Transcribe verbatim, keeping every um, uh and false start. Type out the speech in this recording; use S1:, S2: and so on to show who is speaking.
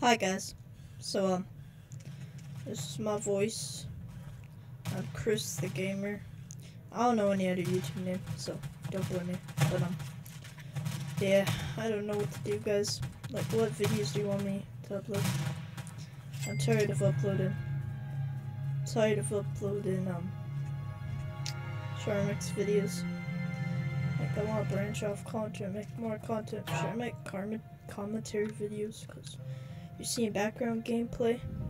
S1: Hi guys, so um, this is my voice. I'm Chris the Gamer. I don't know any other YouTube name, so don't blame me. But um, yeah, I don't know what to do, guys. Like, what videos do you want me to upload? I'm tired of uploading. Tired of uploading um, short mix videos. Like, I want to branch off content, make more content. Should I make comment commentary videos? Cause you're seeing background gameplay.